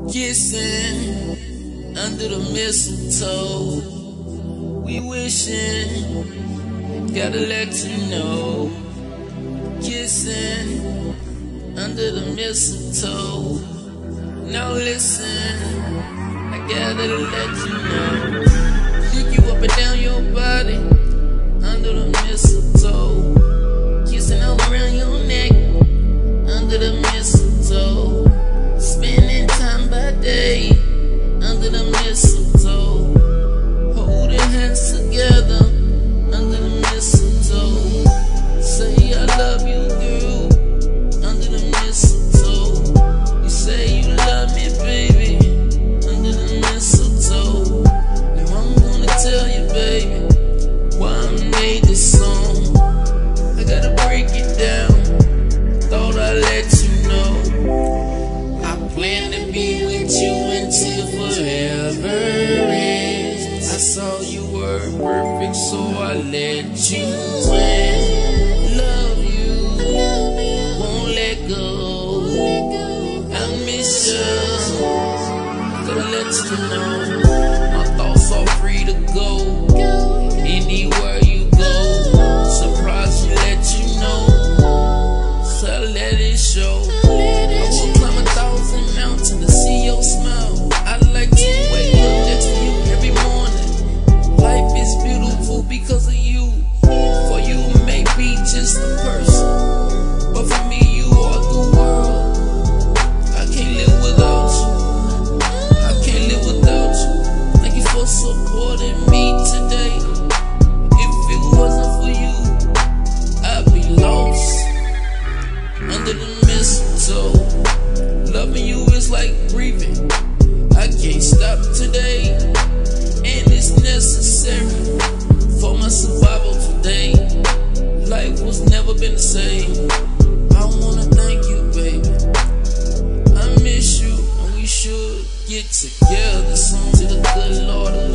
Kissing under the mistletoe, we wishing, gotta let you know. Kissing under the mistletoe, now listen, I gotta let you know. Shake you up and down your body under the mistletoe, kissing all around your neck under the mistletoe, spending time by day under the mistletoe, holding hands together under the mistletoe. Say I love you, girl, under the mistletoe. You say you love me, baby, under the mistletoe. Now I'm gonna tell you, baby, why I made this song. I gotta break it down, thought I'd let you know. I plan to be with you until forever ends. I saw you were perfect, so I let you in. Love you, won't let go. I miss you, gotta let you know. My thoughts are free to go anywhere you go. Surprise you, let you know, so let it show. I will climb 1,000 mountains to see your smile. I like to wake up next to you every morning. Life is beautiful because of you. For you may be just a person, but for me you are the world. I can't live without you, I can't live without you. Thank you for supporting me today. If it wasn't for you, I'd be lost under the mistletoe. Loving you is like breathing, I can't stop today, and it's necessary for my survival today. Life was never been the same. I wanna thank you, baby, I miss you, and we should get together soon. To the good Lord